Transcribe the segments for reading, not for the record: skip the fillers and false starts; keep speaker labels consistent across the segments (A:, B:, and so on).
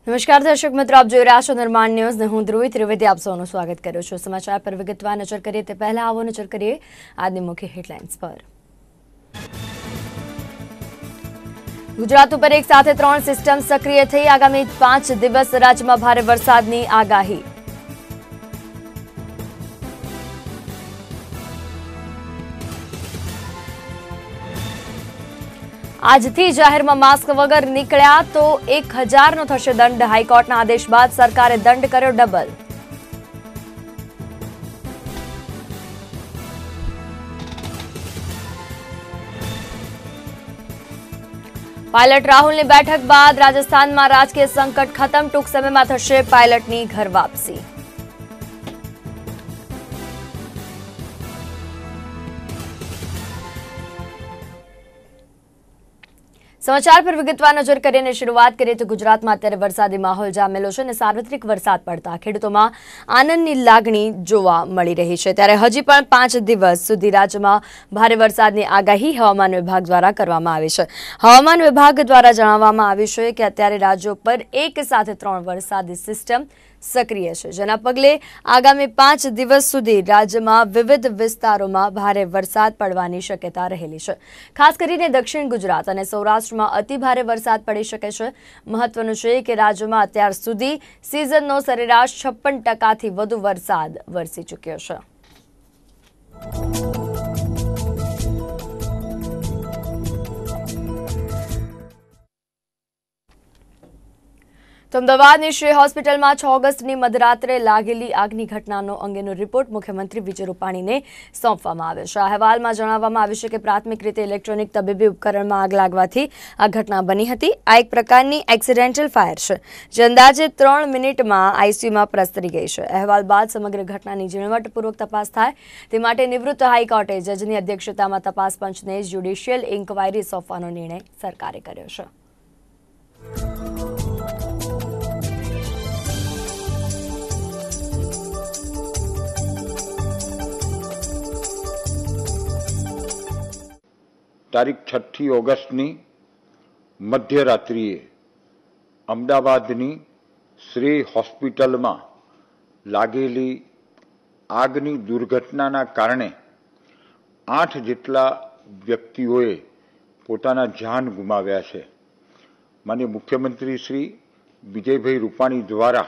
A: નમસ્કાર દર્શક મિત્રો, આપ જોઈ રહ્યા છો નિર્માણ ન્યૂઝ ને હું ધ્રુવી ત્રિવેદી આપ સૌનું સ્વાગત કરું છું। સમાચાર પર વિગતવાર નજર કરીએ તે પહેલા આવો નજર કરીએ આજની મુખ્ય હેડલાઇન્સ પર। ગુજરાત ઉપર એક સાથે 3 સિસ્ટમ સક્રિય થઈ, આગામી 5 દિવસ રાજ્યમાં ભારે વરસાદની આગાહી। આજથી જાહેરમાં માસ્ક વગર નીકળ્યા તો 1000નો થશે દંડ। હાઈકોર્ટના આદેશ બાદ સરકારે દંડ કર્યો ડબલ। પાયલટ રાહુલની બેઠક બાદ રાજસ્થાનમાં રાજકીય સંકટ ખતમ, ટૂંક સમયમાં થશે પાયલટની ઘર વાપસી। समाचार पर विगतवार नजर करीने शुरुआत करिए तो गुजरात में अत्यारे वरसादी माहौल जामेलो छे ने सार्वत्रिक वरसाद पड़ता खेडूतों आनंदनी लागणी जोवा मळी रही है। त्यारे हजी पण 5 दिवस सुधी राज्यमां भारे वरसादनी आगाही हवामान विभाग द्वारा करवामां आवी छे। हवामान विभाग द्वारा जणाववामां आव्युं छे के अत्यारे राज्यो पर एक साथे 3 वरसादी सिस्टम सक्रिय है, जेना पगले आगामी 5 दिवस सुधी राज्यमां विविध विस्तारों भारे वरसाद पड़वानी शक्यता रहेली छे। खास करीने दक्षिण गुजरात अने सौराष्ट्रमां अति भारे वरसाद पड़ी शके छे। महत्वनुं छे के राज्यमां अत्यार सुधी सीजननो सरेराश 56% थी वधु वरसाद वरसी चूक्यो छे। तो अमदावादनी श्री होस्पिटल में 6 ऑगस्टनी मध्यरात्रे लागेली आगनी घटनानो अंगेनो रिपोर्ट मुख्यमंत्री विजय रूपाणी ने सौंपवामां आव्यो छे। अहेवाल में जणाववामां आव्युं छे के प्राथमिक रीते इलेक्ट्रॉनिक तबीबी उपकरण में आग लागवाथी आ घटना बनी हती। आ एक प्रकारनी एक्सिडेंटल फायर छे, जे अंदाजे 3 मिनिट में आईसीयू में प्रसरी गई है। अहेवाल बाद समग्र घटनानी झीणवटपूर्वक तपास थाय ते माटे निवृत्त हाईकोर्टे जजनी अध्यक्षता में तपास पंचने ज्युडिशियल इन्क्वायरी सौंपવાનો निर्णय सरकारे कर्यो छे।
B: तारीख 6 ऑगस्टनी मध्यरात्रिए अमदावादनी श्री होस्पिटल में लागेली आगनी दुर्घटनाना कारणे 8 जेटला व्यक्तिओए पोताना जान गुमाव्या छे। माननीय मुख्यमंत्री श्री विजयभाई रूपाणी द्वारा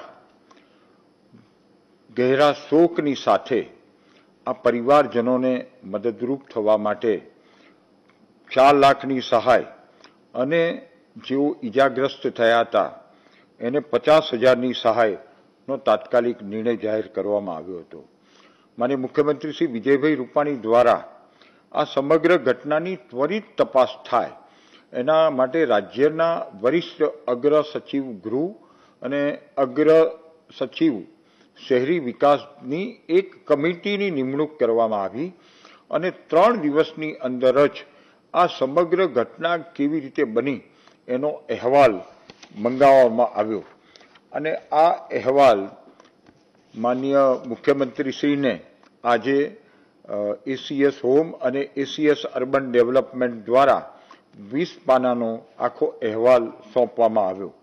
B: गहरा शोकनी साथे आ परिवारजनोने मददरूप थवा माटे 4 लाखनी सहाय अने जेओ इजाग्रस्त थया था एने 50,000नी सहाय नो तात्कालिक निर्णय जाहिर करवामां आव्यो हतो। माननीय मुख्यमंत्री श्री विजयभाई रूपाणी द्वारा आ समग्र घटनानी त्वरित तपास थाय एना माटे राज्यना वरिष्ठ अग्र सचिव गृह अने अग्र सचिव शहरी विकासनी एक कमिटीनी निमणूक करवामां आवी अने 3 दिवसनी अंदर ज आ समग्र घटना केवी रीते बनी एनो अहेवाल मंगाववामां आव्यो अने आ अहेवाल माननीय मुख्यमंत्रीश्रीने आजे एसीएस होम अने एसीएस अर्बन डेवलपमेंट द्वारा 20 पानानो आखो अहेवाल सौंपवामां आव्यो।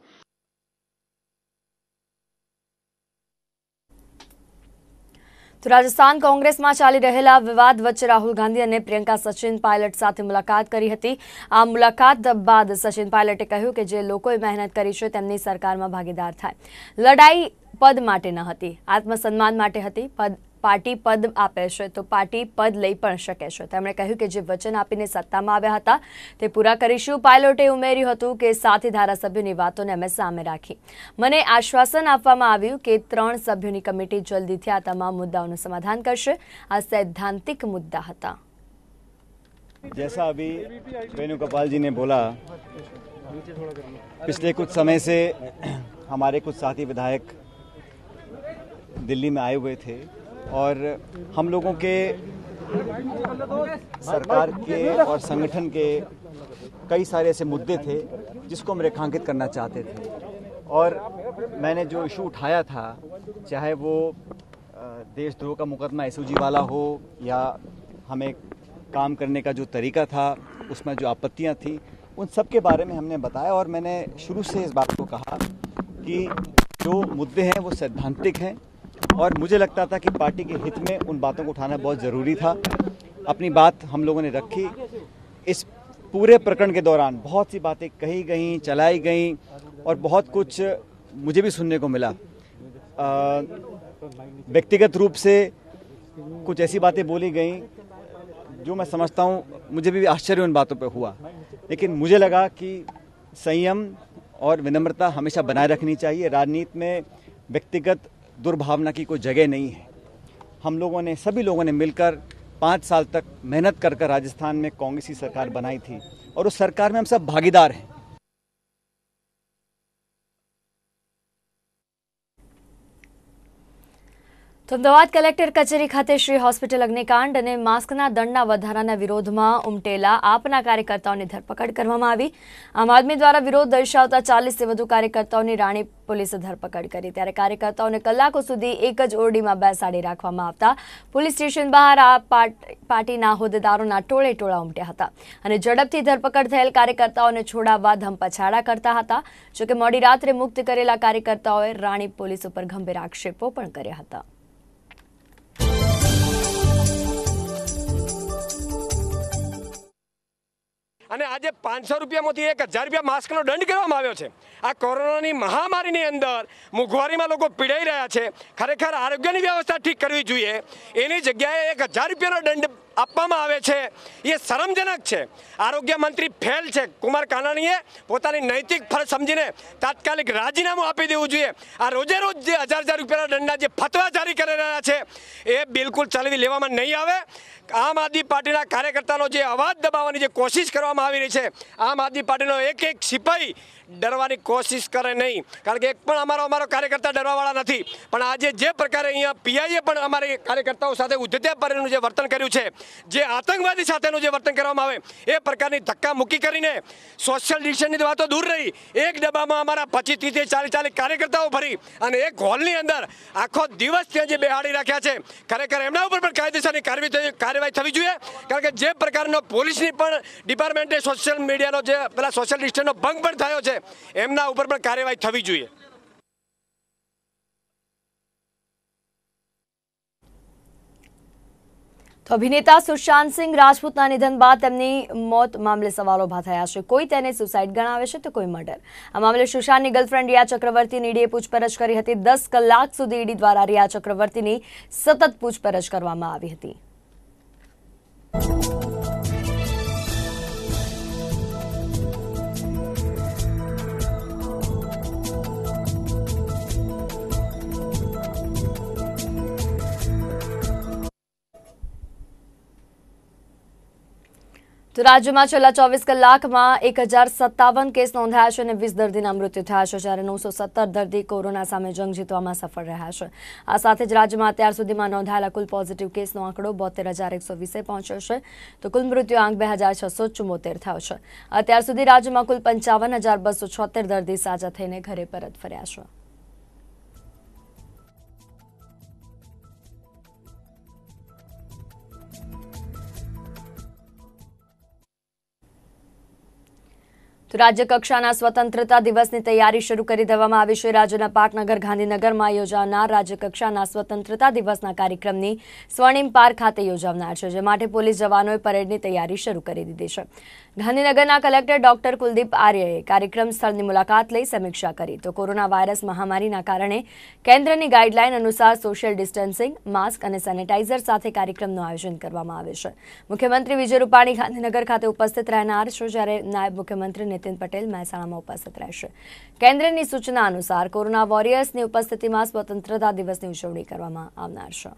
A: तो राजस्थान कांग्रेस में चाली रहेला विवाद वच्चे राहुल गांधी और प्रियंका सचिन पायलट साथे मुलाकात करी हती। आ मुलाकात बाद सचिन पायलटे कह्युं के जे लोकोए मेहनत करी छे तेमनी सरकार में भागीदार थाय। लड़ाई पद माटे न हती, आत्मसन्मान माटे हती। पार्टी पद आपे छे तो पार्टी पद लई पण शके छे। તેમણે કહ્યું કે જે વચન આપીને સત્તામાં આવ્યા હતા તે પૂરા કરીશું। પાયલોટે ઉમેર્યું હતું કે સાથી ધારાસભ્યોની વાતોને અમે સામે રાખી। મને આશ્વાસન આપવામાં આવ્યું કે 3 સભ્યોની કમિટી જલ્દીથી આ તમામ મુદ્દાઓનું સમાધાન કરશે। આ સૈદ્ધાંતિક મુદ્દા હતા।
C: जैसा अभी वेणुगोपाल जी ने बोला, पिछले कुछ समय से हमारे कुछ साथी विधायक दिल्ली में आए हुए थे और हम लोगों के सरकार के और संगठन के कई सारे ऐसे मुद्दे थे जिसको हम रेखांकित करना चाहते थे। और मैंने जो इशू उठाया था, चाहे वो देशद्रोह का मुकदमा एसओजी वाला हो या हमें काम करने का जो तरीका था उसमें जो आपत्तियां थी, उन सब के बारे में हमने बताया। और मैंने शुरू से इस बात को कहा कि जो मुद्दे हैं वो सैद्धांतिक हैं और मुझे लगता था कि पार्टी के हित में उन बातों को उठाना बहुत ज़रूरी था। अपनी बात हम लोगों ने रखी। इस पूरे प्रकरण के दौरान बहुत सी बातें कही गई, चलाई गई और बहुत कुछ मुझे भी सुनने को मिला। व्यक्तिगत रूप से कुछ ऐसी बातें बोली गई जो मैं समझता हूँ मुझे भी आश्चर्य उन बातों पे हुआ, लेकिन मुझे लगा कि संयम और विनम्रता हमेशा बनाए रखनी चाहिए। राजनीति में व्यक्तिगत दुर्भावना की कोई जगह नहीं है। हम लोगों ने, सभी लोगों ने मिलकर 5 साल तक मेहनत कर राजस्थान में कांग्रेस की सरकार बनाई थी और उस सरकार में हम सब भागीदार हैं।
A: તો અમદાવાદ કલેક્ટર કચેરી ખાતે શ્રી હોસ્પિટલ અગ્નિકાંડ અને માસ્કના દંડના વધારાના વિરોધમાં ઉમટેલા આપના કાર્યકર્તાઓની ધરપકડ કરવામાં આવી। આમ આદમી દ્વારા વિરોધ દર્શાવતા 40થી વધુ કાર્યકર્તાઓની રાણી પોલીસે ધરપકડ કરી। ત્યારે કાર્યકર્તાઓને કલાકો સુધી એક જ ઓરડીમાં બેસાડી રાખવામાં આવતા પોલીસ સ્ટેશન બહાર આ પાર્ટીના હોદ્દેદારોના ટોળે ટોળા ઉમટ્યા હતા અને ઝડપથી ધરપકડ થયેલ કાર્યકર્તાઓને છોડાવવા ધમપછાડા કરતા હતા। જોકે મોડી રાત્રે મુક્ત કરેલા કાર્યકર્તાઓએ રાણી પોલીસ ઉપર ગંભીર આક્ષેપો પણ કર્યા હતા।
D: અને આજે 500 રૂપિયામાંથી 1000 રૂપિયા માસ્કનો દંડ કરવામાં આવ્યો છે। આ કોરોનાની મહામારીની અંદર મોંઘવારીમાં લોકો પીડાઈ રહ્યા છે। ખરેખર આરોગ્યની વ્યવસ્થા ઠીક કરવી જોઈએ, એની જગ્યાએ 1000 રૂપિયાનો દંડ આપવામાં આવે છે, એ શરમજનક છે। આરોગ્ય મંત્રી ફેલ છે। કુમાર કાનાણીએ પોતાની નૈતિક ફરજ સમજીને તાત્કાલિક રાજીનામું આપી દેવું જોઈએ। આ રોજે રોજ જે 1000 રૂપિયાના દંડના જે ફતવા જારી કરી રહ્યા છે એ બિલકુલ ચલાવી લેવામાં નહીં આવે। આમ આદમી પાર્ટીના કાર્યકર્તાનો જે અવાજ દબાવવાની જે કોશિશ કરવામાં આવી રહી છે, આમ આદમી પાર્ટીનો એક સિપાહી ડરવાની કોશિશ કરે નહીં, કારણ કે એક પણ અમારો કાર્યકર્તા ડરવાવાળા નથી। પણ આજે જે પ્રકારે અહીંયા પીઆઈએ પણ અમારી કાર્યકર્તાઓ સાથે ઉદ્ધત્યાપૂર્ણનું જે વર્તન કર્યું છે, જે આતંકવાદી સાથેનું જે વર્તન કરવામાં આવે એ પ્રકારની ધક્કા મૂકી કરીને સોશિયલ ડિસ્ટન્સની વાતો દૂર રહી એક ડબ્બામાં અમારા 25-30-40 કાર્યકર્તાઓ ભરી અને એક હોલની અંદર આખો દિવસ ત્યાં જે બેહાડી રાખ્યા છે, ખરેખર એમના ઉપર પણ કાયદેસરની કાર્યવાહી થવી જોઈએ। કારણ કે જે પ્રકારનો પોલીસની પણ ડિપાર્ટમેન્ટે સોશિયલ મીડિયાનો જે પેલા સોશિયલ ડિસ્ટન્સનો ભંગ પણ થયો છે, એમના ઉપર પણ કાર્યવાહી થવી જોઈએ।
A: તો અભિનેતા સુશાંત સિંહ રાજપૂતના નિધન બાદ તેમની મોત મામલે સવાલો ઉભા થયા છે। કોઈ તેને સુસાઇડ ગણાવે છે તો કોઈ મર્ડર। આ મામલે સુશાંતની ગર્લફ્રેન્ડ રિયા ચક્રવર્તીની ઈડીએ પૂછપરછ કરી હતી। 10 કલાક સુધી ઈડી દ્વારા રિયા ચક્રવર્તીની સતત પૂછપરછ કરવામાં આવી હતી। તો રાજ્યમાં છેલ્લા 24 કલાકમાં 1057 કેસ નોંધાયા છે અને 20 દર્દીના મૃત્યુ થયા છે, જ્યારે 917 દર્દી કોરોના સામે જંગ જીતવામાં સફળ રહ્યા છે। આ સાથે જ રાજ્યમાં અત્યાર સુધીમાં નોંધાયેલા કુલ પોઝિટિવ કેસનો આંકડો 72,120 પહોંચ્યો છે, તો કુલ મૃત્યુ આંક 2,674 થયો છે। અત્યાર સુધી રાજ્યમાં કુલ 55,276 દર્દી સાજા થઈને ઘરે પરત ફર્યા છે। તો રાજ્ય કક્ષાના સ્વતંત્રતા દિવસની તૈયારી શરૂ કરી દેવામાં આવી છે। રાજ્યના પાટનગર ગાંધીનગરમાં યોજાનાર રાજ્ય કક્ષાના સ્વતંત્રતા દિવસના કાર્યક્રમની સ્વર્ણિમ પાર્ક ખાતે યોજાનાર છે, જે માટે પોલીસ જવાનોએ પરેડની તૈયારી શરૂ કરી દીધી છે। ગાંધીનગરના કલેક્ટર ડોક્ટર કુલદીપ આર્યએ કાર્યક્રમ સ્થળની મુલાકાત લઈ સમીક્ષા કરી। તો કોરોના વાયરસ મહામારીના કારણે કેન્દ્રની ગાઈડલાઈન અનુસાર સોશિયલ ડિસ્ટન્સિંગ, માસ્ક અને સેનેટાઈઝર સાથે કાર્યક્રમનું આયોજન કરવામાં આવે છે। મુખ્યમંત્રી વિજય રૂપાણી ગાંધીનગર ખાતે ઉપસ્થિત રહેનાર છે, જ્યારે નાયબ મુખ્યમંત્રી નીતિન પટેલ મહેસાણામાં ઉપસ્થિત રહેશે। કેન્દ્રની સૂચના અનુસાર કોરોના વોરિયર્સની ઉપસ્થિતિમાં સ્વતંત્રતા દિવસની ઉજવણી કરવામાં આવનાર છે।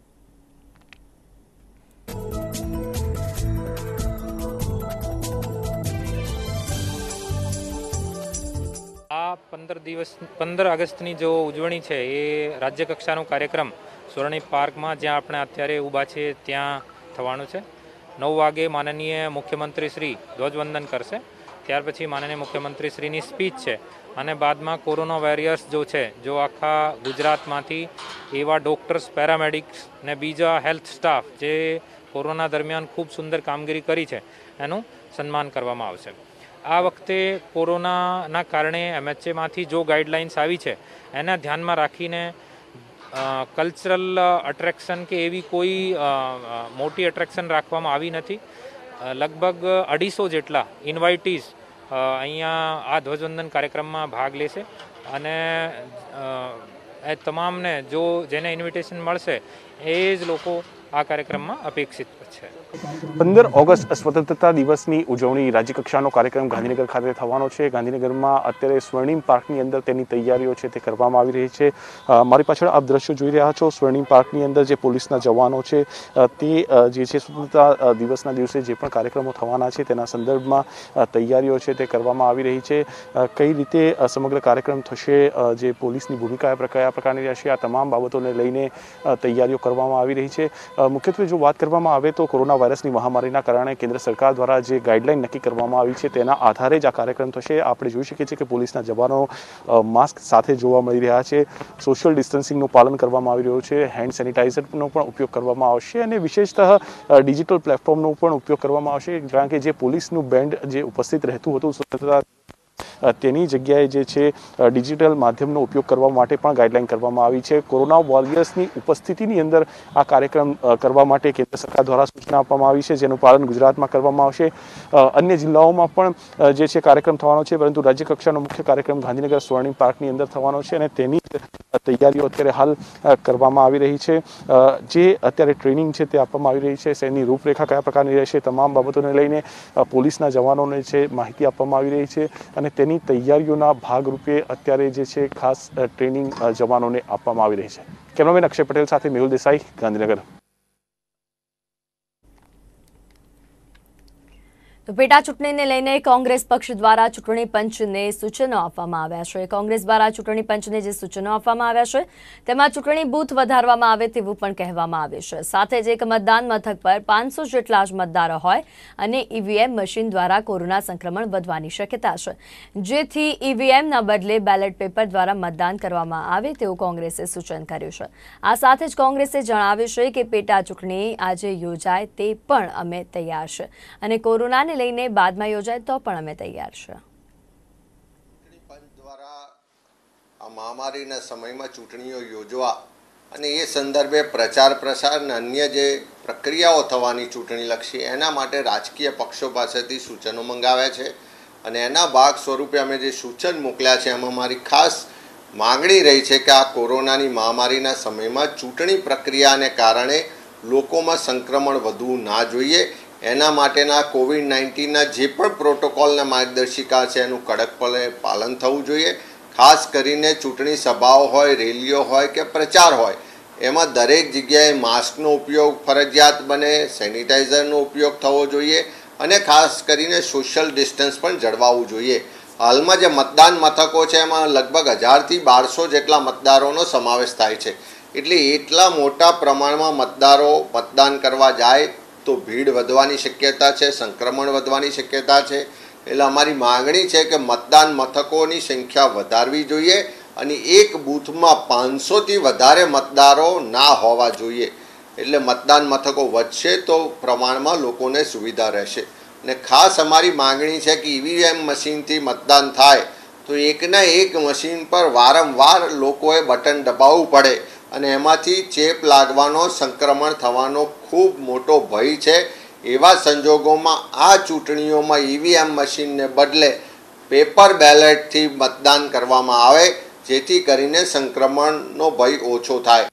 E: આ 15 ઓગસ્ટની જો ઉજવણી છે એ રાજ્ય કક્ષાનો કાર્યક્રમ સ્વર્ણિમ પાર્કમાં જ્યાં આપણે અત્યારે ઊભા છે ત્યાં થવાનું છે। 9 વાગે માનનીય મુખ્યમંત્રી શ્રી ધ્વજવંદન કરશે, ત્યાર પછી માનનીય મુખ્યમંત્રી શ્રીની સ્પીચ છે અને બાદમાં કોરોના વોરિયર્સ જો છે, જો આખા ગુજરાતમાંથી એવા ડૉક્ટર્સ, પેરામેડિક્સ ને બીજા હેલ્થ સ્ટાફ જે કોરોના દરમિયાન ખૂબ સુંદર કામગીરી કરી છે એનું સન્માન કરવામાં આવશે। આ વખતે કોરોનાના કારણે MHAમાંથી જો ગાઈડલાઇન્સ આવી છે એના ધ્યાનમાં રાખીને કલ્ચરલ અટ્રેક્શન કે એવી કોઈ મોટી અટ્રેક્શન રાખવામાં આવી નથી. લગભગ 250 જેટલા ઇન્વાઇટીઝ અહીંયા આ ધ્વજવંદન કાર્યક્રમમાં ભાગ લેશે અને એ તમામને જેને ઇન્વિટેશન મળશે એ જ લોકો આ કાર્યક્રમમાં અપેક્ષિત છે.
F: 15 ઓગસ્ટ સ્વતંત્રતા દિવસની ઉજવણી રાજ્યકક્ષાનો કાર્યક્રમ ગાંધીનગર ખાતે થવાનો છે. ગાંધીનગરમાં અત્યારે સ્વર્ણિમ પાર્કની અંદર તેની તૈયારીઓ છે તે કરવામાં આવી રહી છે. મારી પાછળ આપ દ્રશ્યો જોઈ રહ્યા છો. સ્વર્ણિમ પાર્કની અંદર જે પોલીસના જવાનો છે તે જે છે સ્વતંત્રતા દિવસના દિવસે જે પણ કાર્યક્રમો થવાના છે તેના સંદર્ભમાં તૈયારીઓ છે તે કરવામાં આવી રહી છે. કઈ રીતે સમગ્ર કાર્યક્રમ થશે, જે પોલીસની ભૂમિકા કયા પ્રકારની રહેશે, આ તમામ બાબતોને લઈને તૈયારીઓ કરવામાં આવી રહી છે. મુખ્યત્વે જો વાત કરવામાં આવે તો કોરોના વાયરસની મહામારીના કારણે કેન્દ્ર સરકાર દ્વારા જે ગાઈડલાઈન નક્કી કરવામાં આવી છે તેના આધારે જ આ કાર્યક્રમ થશે. આપણે જોઈ શકીએ છીએ કે પોલીસના જવાનો માસ્ક સાથે જોવા મળી રહ્યા છે. સોશિયલ ડિસ્ટન્સિંગનું પાલન કરવામાં આવી રહ્યું છે. હેન્ડ સેનિટાઈઝરનો પણ ઉપયોગ કરવામાં આવશે અને વિશેષતઃ ડિજિટલ પ્લેટફોર્મનો પણ ઉપયોગ કરવામાં આવશે, કારણ કે જે પોલીસનું બેન્ડ જે ઉપસ્થિત રહેતું હતું સ્વતંત્રતા તેની જગ્યાએ જે છે ડિજિટલ માધ્યમનો ઉપયોગ કરવા માટે પણ ગાઈડલાઈન કરવામાં આવી છે. કોરોના વોરિયર્સની ઉપસ્થિતિની અંદર આ કાર્યક્રમ કરવા માટે કેન્દ્ર સરકાર દ્વારા સૂચના આપવામાં આવી છે, જેનું પાલન ગુજરાતમાં કરવામાં આવશે. અન્ય જિલ્લાઓમાં પણ જે છે કાર્યક્રમ થવાનો છે, પરંતુ રાજ્ય કક્ષાનો મુખ્ય કાર્યક્રમ ગાંધીનગર સ્વર્ણિમ પાર્કની અંદર થવાનો છે અને તેની તૈયારીઓ અત્યારે હાલ કરવામાં આવી રહી છે. જે અત્યારે ટ્રેનિંગ છે તે આપવામાં આવી રહી છે, તેની રૂપરેખા કયા પ્રકારની રહેશે, તમામ બાબતોને લઈને પોલીસના જવાનોને છે માહિતી આપવામાં આવી રહી છે અને તેની તૈયારીઓના ભાગરૂપે અત્યારે જે છે ખાસ ટ્રેનિંગ જવાનોને આપવામાં આવી રહી છે. કેમેરામેન અક્ષય પટેલ સાથે મેહુલ દેસાઈ, ગાંધીનગર.
A: તો પેટા ચૂંટણીને લઈને કોંગ્રેસ પક્ષ દ્વારા ચૂંટણી પંચને સૂચનો આપવામાં આવ્યા છે. કોંગ્રેસ દ્વારા ચૂંટણી પંચને જે સૂચનો આપવામાં આવ્યા છે તેમાં ચૂંટણી બૂથ વધારવામાં આવે તેવું પણ કહેવામાં આવ્યું છે. સાથે જ એક મતદાન મથક પર 500 જેટલા જ મતદારો હોય અને ઈવીએમ મશીન દ્વારા કોરોના સંક્રમણ વધવાની શક્યતા છે, જેથી ઈવીએમના બદલે બેલેટ પેપર દ્વારા મતદાન કરવામાં આવે તેવું કોંગ્રેસે સૂચન કર્યું છે. આ સાથે જ કોંગ્રેસે જણાવ્યું છે કે પેટા ચૂંટણી આજે યોજાય તે પણ અમે તૈયાર છે અને કોરોનાને લઈને બાદમાં યોજાય તો પણ અમે તૈયાર છે.
G: પંચ દ્વારા આ મહામારીના સમયમાં ચૂંટણીઓ યોજવા અને એ સંદર્ભે પ્રચાર પ્રસાર અને અન્ય જે પ્રક્રિયાઓ થવાની ચૂંટણીલક્ષી એના માટે રાજકીય પક્ષો પાસેથી સૂચનો મંગાવ્યા છે અને એના ભાગ સ્વરૂપે અમે જે સૂચન મોકલ્યા છે એમાં મારી ખાસ માગણી રહી છે કે આ કોરોનાની મહામારીના સમયમાં ચૂંટણી પ્રક્રિયાને કારણે લોકોમાં સંક્રમણ વધવું ના જોઈએ. એના માટેના COVID-19ના જે પણ પ્રોટોકોલના માર્ગદર્શિકા છે એનું કડકપણે પાલન થવું જોઈએ. ખાસ કરીને ચૂંટણી સભાઓ હોય, રેલીઓ હોય કે પ્રચાર હોય, એમાં દરેક જગ્યાએ માસ્કનો ઉપયોગ ફરજિયાત બને, સેનિટાઈઝરનો ઉપયોગ થવો જોઈએ અને ખાસ કરીને સોશિયલ ડિસ્ટન્સ પણ જળવાવું જોઈએ. હાલમાં જે મતદાન મથકો છે એમાં લગભગ 1000થી 1200 જેટલા મતદારોનો સમાવેશ થાય છે. એટલે એટલા મોટા પ્રમાણમાં મતદારો મતદાન કરવા જાય તો ભીડ વધવાની શક્યતા છે, સંક્રમણ વધવાની શક્યતા છે. એટલે અમારી માગણી છે કે મતદાન મથકોની સંખ્યા વધારવી જોઈએ અને એક બૂથમાં 500થી વધારે મતદારો ના હોવા જોઈએ. એટલે મતદાન મથકો વધશે તો પ્રમાણમાં લોકોને સુવિધા રહેશે. અને ખાસ અમારી માગણી છે કે ઈવીએમ મશીનથી મતદાન થાય તો એકના એક મશીન પર વારંવાર લોકોએ બટન દબાવવું પડે અને એમાંથી ચેપ લાગવાનો, સંક્રમણ થવાનો ખૂબ મોટો ભય છે. એવા સંજોગોમાં આ ચૂંટણીઓમાં ઈવીએમ મશીનને બદલે પેપર બેલેટથી મતદાન કરવામાં આવે, જેથી કરીને સંક્રમણનો ભય ઓછો થાય.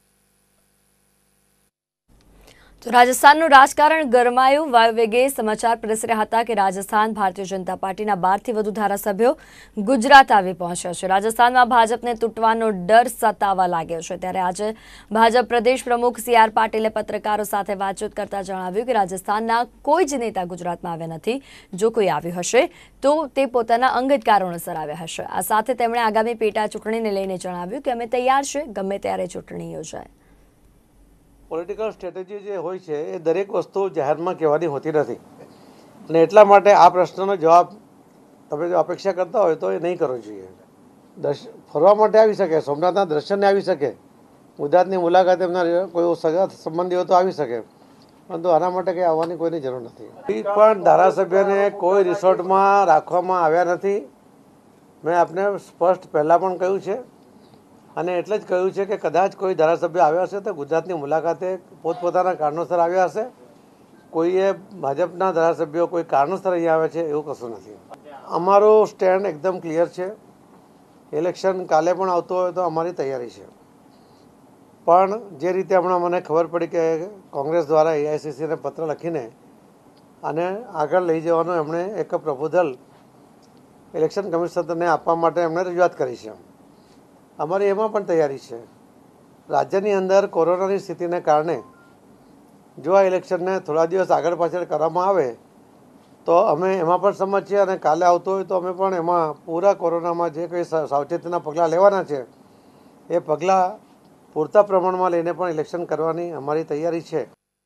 A: તો રાજસ્થાનનું રાજકારણ ગરમાયું. વાયુવેગે સમાચાર પ્રસર્યા હતા કે રાજસ્થાન ભારતીય જનતા પાર્ટીના 12થી વધુ ધારાસભ્યો ગુજરાત આવી પહોંચ્યા છે. રાજસ્થાનમાં ભાજપને તૂટવાનો ડર સતાવા લાગ્યો છે. ત્યારે આજે ભાજપ પ્રદેશ પ્રમુખ CR પાટીલે પત્રકારો સાથે વાતચીત કરતા જણાવ્યું કે રાજસ્થાનના કોઈ જ નેતા ગુજરાતમાં આવ્યા નથી. જો કોઈ આવ્યું હશે તો તે પોતાના અંગત કારણોસર આવ્યા હશે. આ સાથે તેમણે આગામી પેટા ચૂંટણીને લઈને જણાવ્યું કે અમે તૈયાર છે, ગમે ત્યારે ચૂંટણી યોજાય.
H: પોલિટિકલ સ્ટ્રેટેજી જે હોય છે એ દરેક વસ્તુ જાહેરમાં કહેવાની હોતી નથી અને એટલા માટે આ પ્રશ્નનો જવાબ તમે જો અપેક્ષા કરતા હોય તો એ નહીં કરવો જોઈએ. ફરવા માટે આવી શકે, સોમનાથના દર્શનને આવી શકે, ગુજરાતની મુલાકાતે એમના કોઈ સગા સંબંધીઓ તો આવી શકે, પરંતુ આના માટે કંઈ આવવાની કોઈની જરૂર નથી. પણ ધારાસભ્યને કોઈ રિસોર્ટમાં રાખવામાં આવ્યા નથી. મેં આપને સ્પષ્ટ પહેલાં પણ કહ્યું છે અને એટલે જ કહ્યું છે કે કદાચ કોઈ ધારાસભ્ય આવ્યા હશે તો ગુજરાતની મુલાકાતે પોતપોતાના કારણોસર આવ્યા હશે. કોઈએ ભાજપના ધારાસભ્યો કોઈ કારણોસર અહીંયા આવે છે એવું કશું નથી. અમારું સ્ટેન્ડ એકદમ ક્લિયર છે. ઇલેક્શન કાલે પણ આવતો હોય તો અમારી તૈયારી છે. પણ જે રીતે હમણાં મને ખબર પડી કે કોંગ્રેસ દ્વારા એઆઈસીસીને પત્ર લખીને અને આગળ લઈ જવાનો એમણે એક પ્રપોઝલ ઇલેક્શન કમિશનરને આપવા માટે એમણે રજૂઆત કરી છે. અમારી એમાં પણ તૈયારી છે. રાજ્યની અંદર કોરોનાની સ્થિતિને કારણે જો આ ઇલેક્શનને થોડા દિવસ આગળ પાછળ કરવામાં આવે તો અમે એમાં પણ સમજ છીએ અને કાલે આવતો હોય તો અમે પણ એમાં પૂરા કોરોનામાં જે કંઈ સાવચેતીના પગલાં લેવાના છે એ પગલાં પૂરતા પ્રમાણમાં લઈને પણ ઇલેક્શન કરવાની અમારી તૈયારી છે.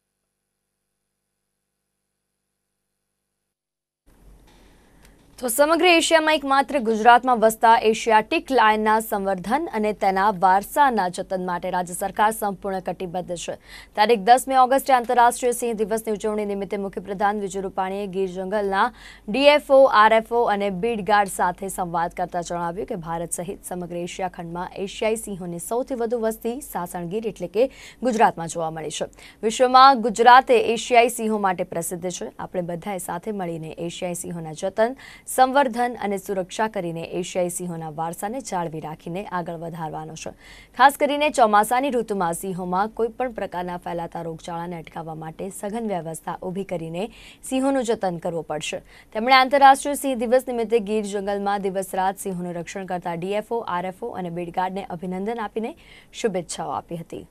A: તો સમગ્ર એશિયામાં એકમાત્ર ગુજરાતમાં વસતા એશિયાટિક લાયનના સંવર્ધન અને તેના વારસાના જતન માટે રાજ્ય સરકાર સંપૂર્ણ કટિબદ્ધ છે. તારીખ 10મી ઓગસ્ટે આંતરરાષ્ટ્રીય સિંહ દિવસની ઉજવણી નિમિત્તે મુખ્યપ્રધાન વિજય રૂપાણીએ ગીર જંગલના ડીએફઓ, આરએફઓ અને બીડ ગાર્ડ સાથે સંવાદ કરતા જણાવ્યું કે ભારત સહિત સમગ્ર એશિયા ખંડમાં એશિયાઈ સિંહોની સૌથી વધુ વસ્તી સાસણગીર એટલે કે ગુજરાતમાં જોવા મળી છે. વિશ્વમાં ગુજરાતે એશિયાઈ સિંહો માટે પ્રસિદ્ધ છે. આપણે બધાએ સાથે મળીને એશિયાઈ સિંહોના જતન, સંવર્ધન અને સુરક્ષા કરીને એશિયાઈ સિંહોના વારસાને જાળવી રાખીને આગળ વધારવાનો છે. ખાસ કરીને ચોમાસાની ઋતુમાં સિંહોમાં કોઈપણ પ્રકારના ફેલાતા રોગચાળાને અટકાવવા માટે સઘન વ્યવસ્થા ઊભી કરીને સિંહોનું જતન કરવું પડશે. તેમણે આંતરરાષ્ટ્રીય સિંહ દિવસ નિમિત્તે ગીર જંગલમાં દિવસ રાત સિંહોનું રક્ષણ કરતા ડીએફઓ, આરએફઓ અને બીડ ગાર્ડને અભિનંદન આપીને શુભેચ્છાઓ આપી હતી.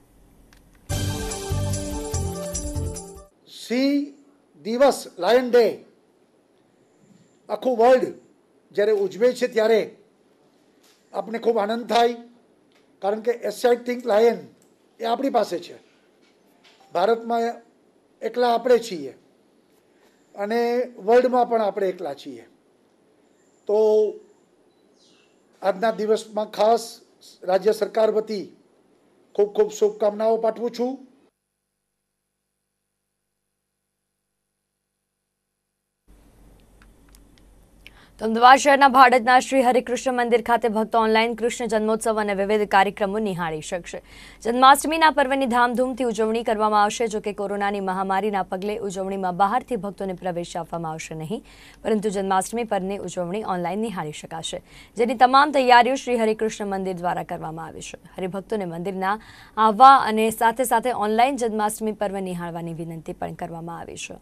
I: સિંહ દિવસ, લાયન ડે આખું વર્લ્ડ જ્યારે ઉજવે છે ત્યારે આપણે ખૂબ આનંદ થાય, કારણ કે એશિયાટિક લાયન એ આપણી પાસે છે. ભારતમાં એકલા આપણે છીએ અને વર્લ્ડમાં પણ આપણે એકલા છીએ. તો આજના દિવસમાં ખાસ રાજ્ય સરકાર વતી ખૂબ ખૂબ શુભકામનાઓ પાઠવું છું.
A: અમદાવાદ શહેરના ભાડજના શ્રી હરિકૃષ્ણ મંદિર ખાતે ભક્તો ઓનલાઈન કૃષ્ણ જન્મોત્સવ અને વિવિધ કાર્યક્રમો નિહાળી શકશે. જન્માષ્ટમીના પર્વની ધામધૂમથી ઉજવણી કરવામાં આવશે. જોકે કોરોનાની મહામારીના પગલે ઉજવણીમાં બહારથી ભક્તોને પ્રવેશ આપવામાં આવશે નહીં, પરંતુ જન્માષ્ટમી પરની ઉજવણી ઓનલાઈન નિહાળી શકાશે, જેની તમામ તૈયારીઓ શ્રી હરિકૃષ્ણ મંદિર દ્વારા કરવામાં આવી છે. હરિભક્તોને મંદિરના આવવા અને સાથે સાથે ઓનલાઈન જન્માષ્ટમી પર્વ નિહાળવાની વિનંતી પણ કરવામાં આવી છે.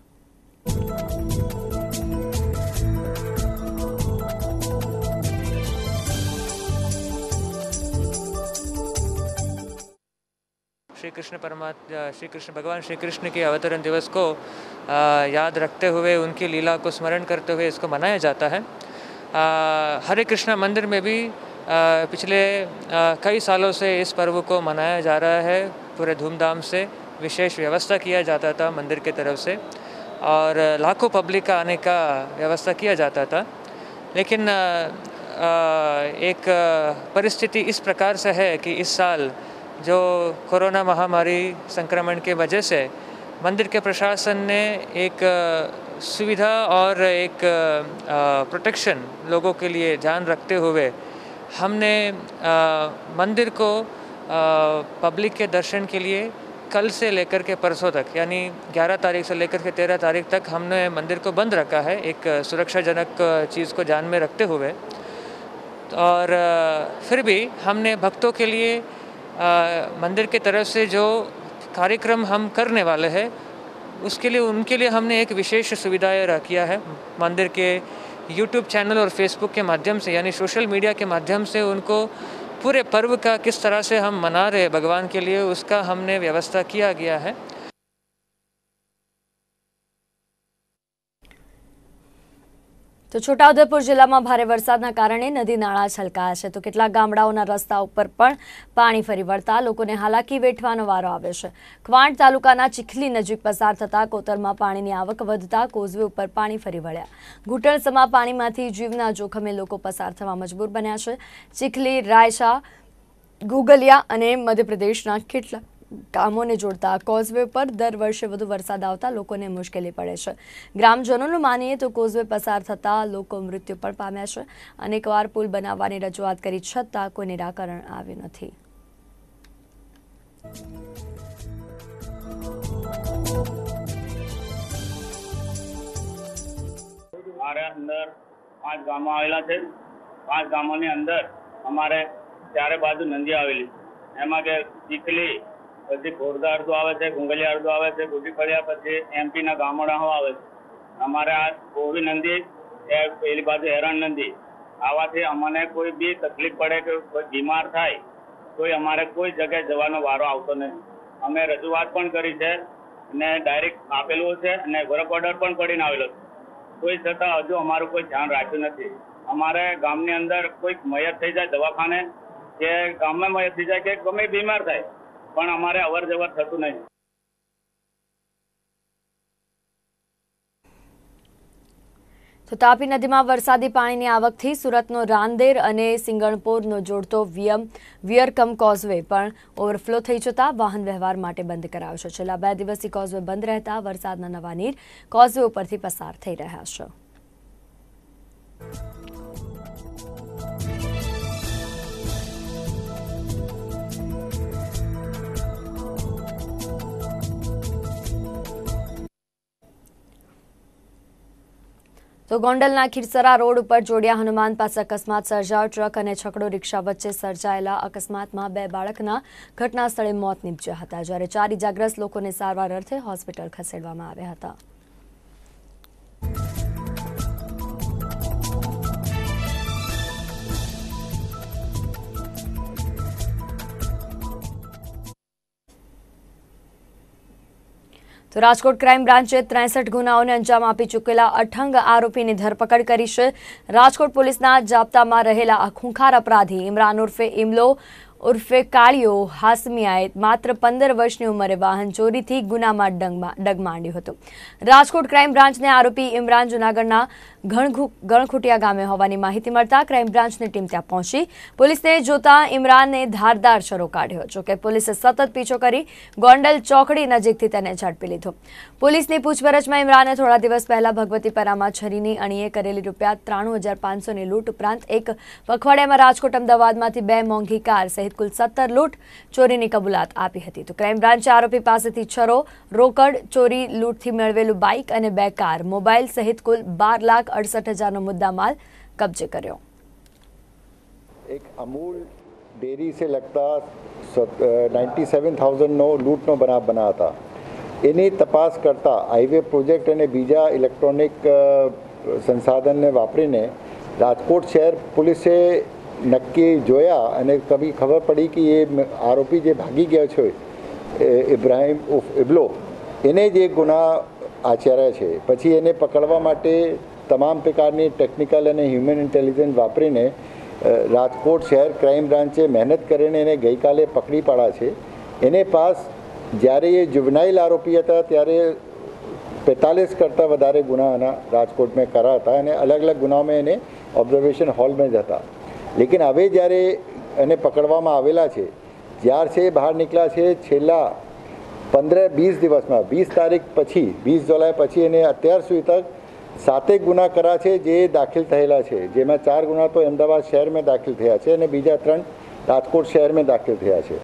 J: श्री कृष्ण भगवान श्री कृष्ण के अवतरण दिवस को याद रखते हुए उनकी लीला को स्मरण करते हुए इसको मनाया जाता है. हरे कृष्णा मंदिर में भी पिछले कई सालों से इस पर्व को मनाया जा रहा है. पूरे धूमधाम से विशेष व्यवस्था किया जाता था मंदिर की तरफ से और लाखों पब्लिक का आने का व्यवस्था किया जाता था. लेकिन एक परिस्थिति इस प्रकार से है कि इस साल जो कोरोना महामारी संक्रमण के वजह से मंदिर के प्रशासन ने एक सुविधा और एक प्रोटेक्शन लोगों के लिए ध्यान रखते हुए हमने मंदिर को पब्लिक के दर्शन के लिए कल से लेकर के परसों तक यानी 11 तारीख से लेकर के 13 तारीख तक हमने मंदिर को बंद रखा है, एक सुरक्षाजनक चीज़ को ध्यान में रखते हुए. और फिर भी हमने भक्तों के लिए मंदिर की तरफ से जो कार्यक्रम हम करने वाले हैं उनके लिए हमने एक विशेष सुविधाएं किया है. मंदिर के YouTube चैनल और Facebook के माध्यम से यानी सोशल मीडिया के माध्यम से उनको पूरे पर्व का किस तरह से हम मना रहे भगवान के लिए उसका हमने व्यवस्था किया गया है.
A: તો છોટાઉદેપુર જિલ્લામાં ભારે વરસાદના કારણે નદી નાળા છલકાયા છે. તો કેટલાક ગામડાઓના રસ્તા ઉપર પણ પાણી ફરી વળતા લોકોને હાલાકી વેઠવાનો વારો આવ્યો છે. ક્વાંટ તાલુકાના ચીખલી નજીક પસાર થતા કોતરમાં પાણીની આવક વધતા કોઝવે ઉપર પાણી ફરી વળ્યા. ઘૂંટણસમા પાણીમાંથી જીવના જોખમે લોકો પસાર થવા મજબૂર બન્યા છે. ચીખલી, રાયસા, ગુગલિયા અને મધ્યપ્રદેશના કેટલાક ગામોને જોડતા કોઝવે પર દર વર્ષે વધુ વરસાદ આવતા લોકોને મુશ્કેલી પડે છે। ગ્રામજનોનું માનીએ તો કોઝવે પસાર થતા લોકો મૃત્યુ પણ પામ્યા છે। અનેકવાર પુલ બનાવવાની રજૂઆત કરી છતાં કોઈ નિરાકરણ આવ્યું નથી।
K: हमारे अंदर 5 गामों आवेला है। 5 गामों ने अंदर हमारे चारे बाजू नंदी आवेली एमा के चीखली પછી ખોરદા અડધો આવે છે, ગુંગલિયા અડધો આવે છે, ગુડી ફળિયા, પછી એમપી ના ગામડાઓ આવે છે। અમારે આ કોવી નંદી એ પેલી બાજુ હેરણ નંદી આવાથી અમને કોઈ બી તકલીફ પડે કે કોઈ બીમાર થાય તો અમારે કોઈ જગ્યાએ જવાનો વારો આવતો નથી। અમે રજૂઆત પણ કરી છે અને ડાયરેક્ટ આપેલું છે અને વર્ક ઓર્ડર પણ પડીને આવેલો છે, કોઈ છતાં હજુ અમારું કોઈ ધ્યાન રાખ્યું નથી। અમારે ગામની અંદર કોઈક મયત થઈ જાય દવાખાને કે ગામમાં મયત થઈ જાય કે ગમે બીમાર થાય પણ અમારે અવર જવર થતું નહીં।
A: તો તાપી નદીમાં વરસાદી પાણીની આવકથી સુરતનો રાંદેર અને સિંગણપોરનો જોડતો વિયરકમ કોઝવે પણ ઓવરફ્લો થઈ જતા વાહન વ્યવહાર માટે બંધ કરાયો છે। છેલ્લા 2 દિવસથી કોઝવે બંધ રહેતા વરસાદના નવા નીર કોઝવે ઉપરથી પસાર થઈ રહ્યા છે। તો ગોંડલના ખીરસરા રોડ ઉપર જોડિયા હનુમાન પાસે અકસ્માત સર્જાયો। ટ્રક અને છકડો રિક્ષા વચ્ચે સર્જાયેલા અકસ્માતમાં 2 બાળકના ઘટના સ્થળે મોત નીપજ્યા હતા, જ્યારે 4 ઇજાગ્રસ્ત લોકોને સારવાર અર્થે હોસ્પિટલ ખસેડવામાં આવ્યા હતા। તો રાજકોટ ક્રાઇમ બ્રાન્ચે 63 ગુનાઓને અંજામ આપી ચૂકેલા અઠંગ આરોપીની ધરપકડ કરી છે। રાજકોટ પોલીસના જાપ્તામાં રહેલા આ ખૂંખાર અપરાધી ઇમરાન ઉર્ફે ઇમલો ઉર્ફે કાળિયો હાસમિયાએ માત્ર 15 વર્ષની ઉંમરે વાહન ચોરીથી ગુનામાં ડગ માંડ્યો હતો। રાજકોટ ક્રાઇમ બ્રાન્ચને આરોપી ઇમરાન જૂનાગઢના ગણખુટિયા ગામે હોવાની માહિતી મળતા ક્રાઇમ બ્રાન્ચની ટીમ ત્યાં પહોંચી। પોલીસને જોતા ઇમરાનને ધારદાર છરો કાઢ્યો, જોકે પોલીસે સતત પીછો કરી ગોંડલ ચોકડી નજીકથી તેને ઝડપી લીધો। પોલીસની પૂછપરછમાં ઇમરાને થોડા દિવસ પહેલા ભગવતીપરામાં છરીની અણીએ કરેલી ₹93,500ની લૂંટ ઉપરાંત એક પખવાડિયામાં રાજકોટ અમદાવાદમાંથી 2 મોંઘી કાર સહિત કુલ 17 લૂંટ ચોરીની કબૂલાત આપી હતી। તો ક્રાઇમ બ્રાન્ચે આરોપી પાસેથી છરો, રોકડ, ચોરી લૂંટથી મેળવેલું બાઇક અને 2 કાર, મોબાઈલ સહિત કુલ 12,68,000નો મુદ્દામાલ કબજે કર્યો।
L: एक अमूल डेयरी से लगता 97,000નો લૂંટનો બનાવ બના હતા। એની તપાસ કરતા હાઈવે પ્રોજેક્ટ અને બીજા ઇલેક્ટ્રોનિક સંસાધનને વાપરીને રાજકોટ શહેર પોલીસે નક્કી જોયા અને કભી ખબર પડી કે એ આરોપી જે ભાગી ગયો છે ઇબ્રાહિમ ઇબલો એને જે ગુના આચર્યા છે, પછી એને પકડવા માટે તમામ પ્રકારની ટેકનિકલ અને હ્યુમન ઇન્ટેલિજન્સ વાપરીને રાજકોટ શહેર ક્રાઇમ બ્રાન્ચે મહેનત કરીને એને ગઈકાલે પકડી પાડ્યા છે। એને પાસ જ્યારે એ જુવનાઇલ આરોપી હતા ત્યારે 45 કરતાં વધારે ગુનાના રાજકોટમાં કર્યા હતા અને અલગ અલગ ગુનામાં એને ઓબ્ઝર્વેશન હોલમાં જ હતા। લેકિન હવે જ્યારે એને પકડવામાં આવેલા છે, જ્યારથી બહાર નીકળ્યા છે છેલ્લા 15-20 દિવસમાં 20 તારીખ પછી 20 જુલાઈ પછી એને અત્યાર સુધી તક 7 ગુના કર્યા છે જે દાખલ થયેલા છે, જેમાં 4 ગુના તો અમદાવાદ શહેરમાં દાખલ થયા છે અને બીજા 3 રાજકોટ શહેરમાં દાખલ થયા છે।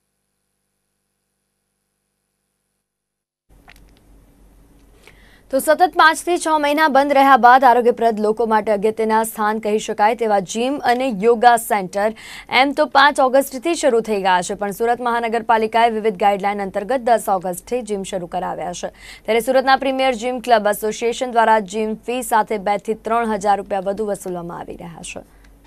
A: તો સતત 5 થી 6 મહિના બંધ રહ્યા બાદ આરોગ્યપ્રદ લોકો માટે અગત્યના સ્થાન કહી શકાય તેવા જીમ અને યોગા સેન્ટર એમ તો 5 ઓગસ્ટથી શરૂ થઈ ગયા છે, પણ સુરત મહાનગરપાલિકાએ વિવિધ ગાઈડલાઈન અંતર્ગત 10 ઓગસ્ટથી જીમ શરૂ કરાવ્યા છે। ત્યારે સુરતના પ્રીમિયર જીમ ક્લબ એસોસિએશન દ્વારા જીમ ફી સાથે 2 થી 3 હજાર રૂપિયા વધુ વસૂલવામાં આવી રહ્યા છે।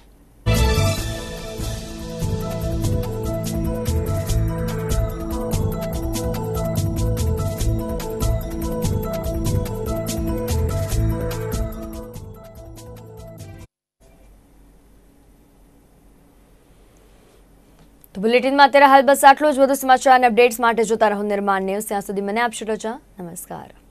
A: તો બુલેટિનમાં અત્યારે હાલ બસ આટલું જ। વધુ સમાચાર અને અપડેટ્સ માટે જોતા રહો નિર્માણ ન્યૂઝ। ત્યાં સુધી મને આપશો રજા। નમસ્કાર।